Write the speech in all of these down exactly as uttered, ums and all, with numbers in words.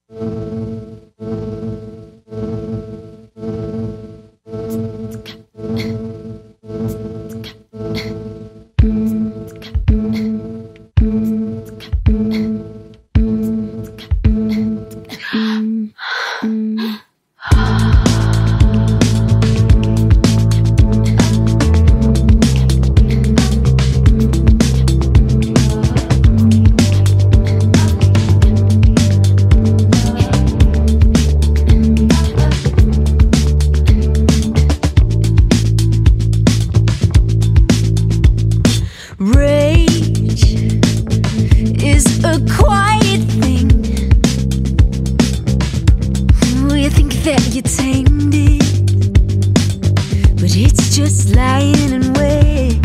You tamed it, but it's just lying in wait.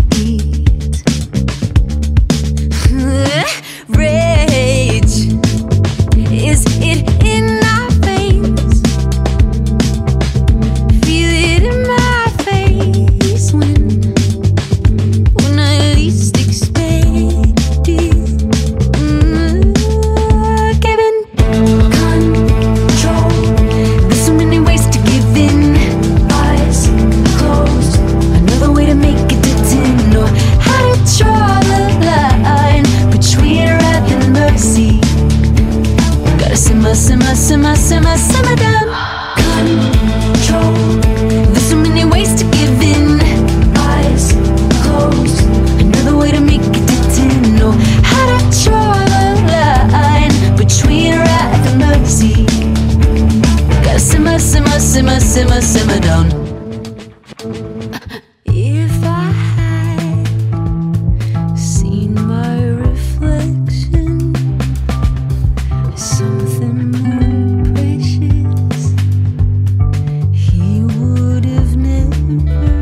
Rage, is it in our veins? Feel it in my face when, when I least expect it. Mm, Kevin, control. There's so many ways to give in. Eyes closed. Another way to make it to ten. Or how to draw the line between wrath and mercy. Gotta simmer, simmer, simmer, simmer, simmer down. Control. There's so many ways to give in. Eyes closed. Another way to make it to ten. Or how to draw the line between wrath and mercy. Gotta simmer, simmer, simmer, simmer, simmer down. If I had seen my reflection as something more precious, he would have never.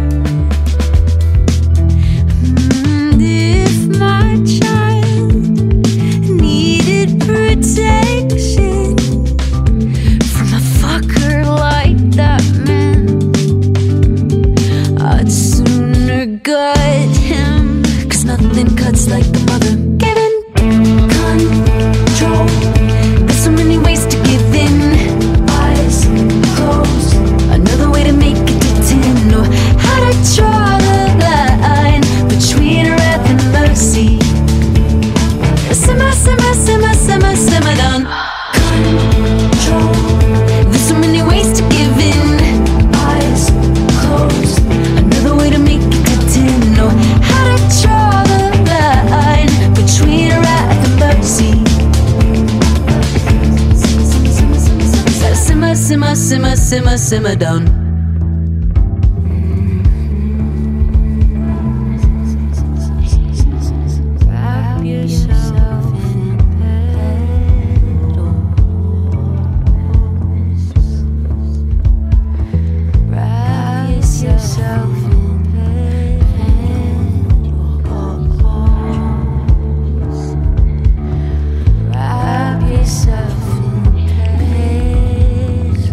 And if my child needed protection from a fucker like that man, I'd sooner gut him, 'cause nothing cuts like the mother. Given control. There's so many ways to give in. Eyes closed. Another way to make it to ten. Or how to draw the line between wrath and mercy. Simmer, simmer, simmer, simmer, simmer down. Control. There's so many ways to give in. Eyes closed. Another way to make it to ten. Or how to draw the line between wrath and mercy. Gotta simmer, simmer, simmer, simmer, simmer down. Wrap yourself in petals. Wrap yourself in petals. Wrap yourself in petals.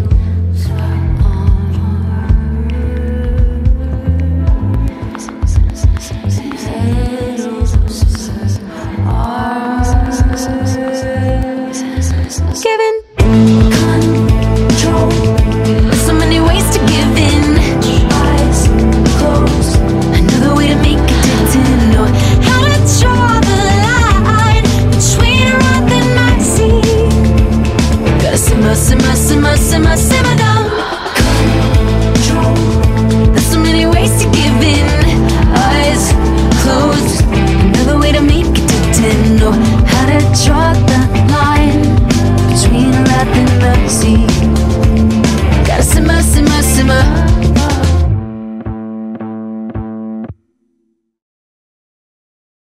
Given control. There's so many ways to give in. Eyes closed. Another way to make it to ten. Or how to draw the line between wrath and mercy. Gotta simmer, simmer, simmer, simmer, simmer down.